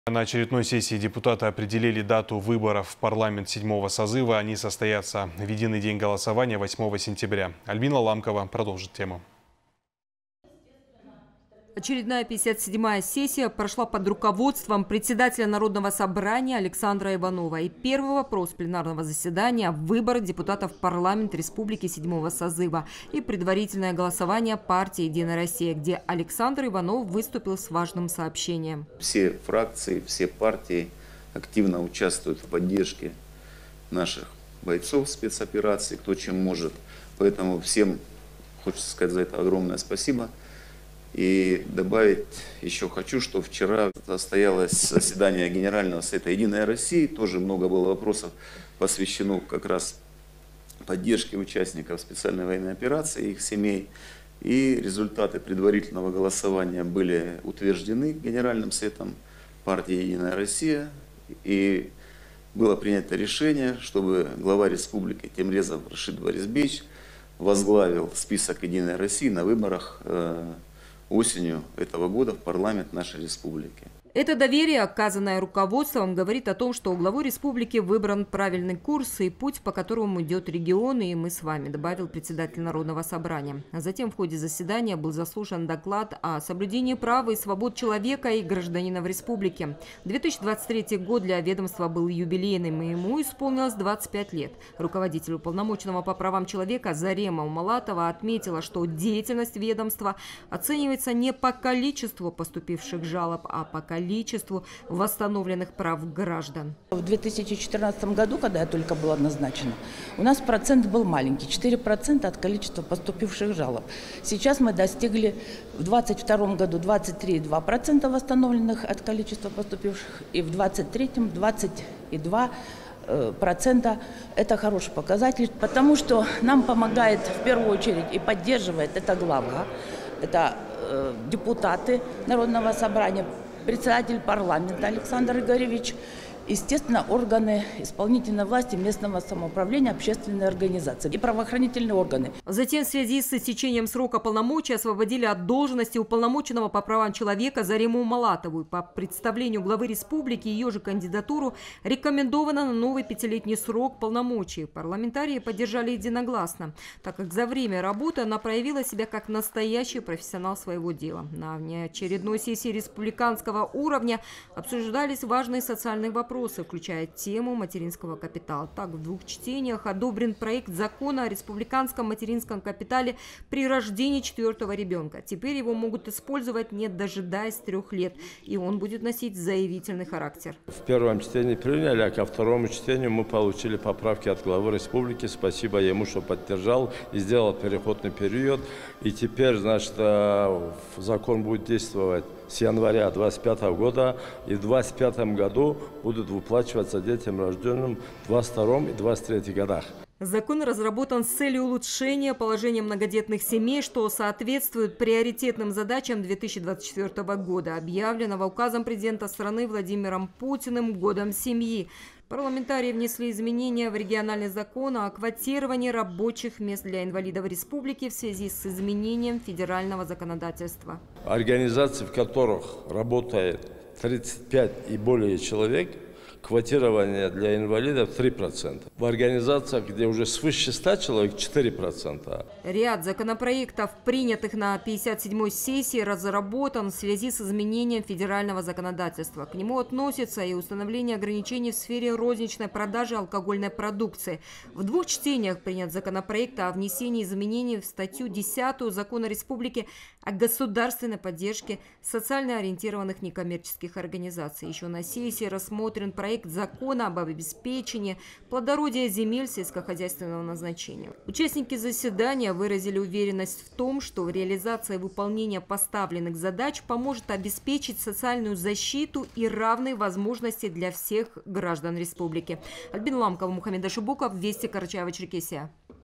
На очередной сессии депутаты определили дату выборов в парламент 7-го созыва. Они состоятся в единый день голосования 8 сентября. Альбина Ламкова продолжит тему. Очередная 57-я сессия прошла под руководством председателя Народного собрания Александра Иванова. И первый вопрос пленарного заседания – выборы депутатов в парламент Республики 7-го созыва и предварительное голосование партии «Единая Россия», где Александр Иванов выступил с важным сообщением. Все фракции, все партии активно участвуют в поддержке наших бойцов спецоперации, кто чем может. Поэтому всем хочется сказать за это огромное спасибо. И добавить еще хочу, что вчера состоялось заседание Генерального совета «Единой России». Тоже много было вопросов посвящено как раз поддержке участников специальной военной операции и их семей. И результаты предварительного голосования были утверждены Генеральным советом партии «Единая Россия». И было принято решение, чтобы глава республики Темрезов Рашид Борисович возглавил список «Единой России» на выборах осенью этого года в парламент нашей республики. Это доверие, оказанное руководством, говорит о том, что у главы республики выбран правильный курс и путь, по которому идет регион, и мы с вами, добавил председатель Народного собрания. А затем в ходе заседания был заслушан доклад о соблюдении прав и свобод человека и гражданина в республике. 2023 год для ведомства был юбилейным, и ему исполнилось 25 лет. Руководитель уполномоченного по правам человека Зарема Умалатова отметила, что деятельность ведомства оценивается не по количеству поступивших жалоб, а по количеству восстановленных прав граждан. В 2014 году, когда я только была назначена, у нас процент был маленький, 4% от количества поступивших жалоб. Сейчас мы достигли в 2022 году 23,2% восстановленных от количества поступивших, и в 2023 22%. Это хороший показатель, потому что нам помогает в первую очередь и поддерживает это глава, это депутаты Народного собрания, председатель парламента Александр Игоревич, естественно, органы исполнительной власти, местного самоуправления, общественные организации и правоохранительные органы. Затем в связи с истечением срока полномочий освободили от должности уполномоченного по правам человека Зарему Умалатову. По представлению главы республики ее же кандидатуру рекомендовано на новый 5-летний срок полномочий. Парламентарии поддержали единогласно, так как за время работы она проявила себя как настоящий профессионал своего дела. На внеочередной сессии республиканского уровня обсуждались важные социальные вопросы, включая тему материнского капитала. Так, в 2 чтениях одобрен проект закона о республиканском материнском капитале при рождении 4-го ребенка. Теперь его могут использовать, не дожидаясь 3 лет, и он будет носить заявительный характер. В первом чтении приняли, а ко второму чтению мы получили поправки от главы республики. Спасибо ему, что поддержал и сделал переходный период. И теперь, значит, закон будет действовать с января 2025 года, и в 2025 году будут выплачиваться детям, рожденным в 2022 и 2023 годах. Закон разработан с целью улучшения положения многодетных семей, что соответствует приоритетным задачам 2024 года, объявленного указом президента страны Владимиром Путиным «Годом семьи». Парламентарии внесли изменения в региональный закон о квотировании рабочих мест для инвалидов республики в связи с изменением федерального законодательства. Организации, в которых работает 35 и более человек, квотирование для инвалидов 3%. В организациях, где уже свыше 100 человек, 4%. Ряд законопроектов, принятых на 57-й сессии, разработан в связи с изменением федерального законодательства. К нему относится и установление ограничений в сфере розничной продажи алкогольной продукции. В 2 чтениях принят законопроект о внесении изменений в статью 10 Закона Республики о государственной поддержке социально ориентированных некоммерческих организаций. Еще на сессии рассмотрен проект закона об обеспечении плодородия земель сельскохозяйственного назначения. Участники заседания выразили уверенность в том, что реализация и выполнение поставленных задач поможет обеспечить социальную защиту и равные возможности для всех граждан республики. Альбина Ламкова, Мухаммед Ашибуков, Вести, Карачаево-Черкесия.